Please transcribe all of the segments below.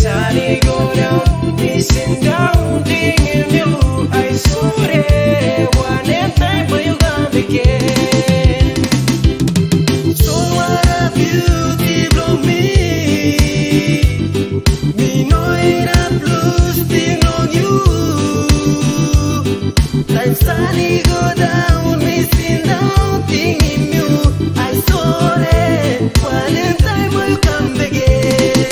sunny go down, missing down, thinking you. I saw it one and time, but you gone again. So what a beauty blow me. Me know it I'm losing on you. Like sunny go down, missing down, thinking you. I saw it one and time, but you come again.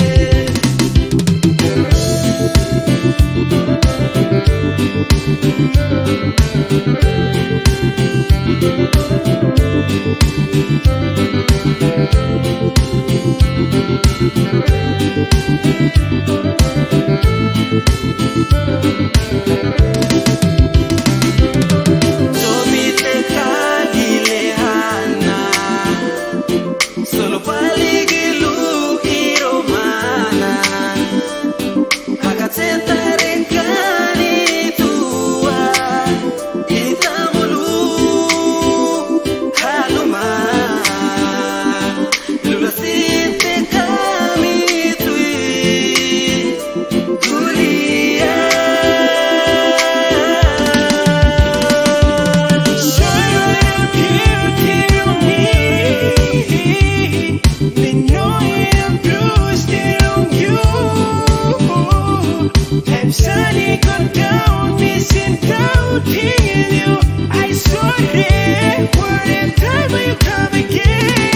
Sunny go down, missing down, thinking you. I saw it, word and time when you come again.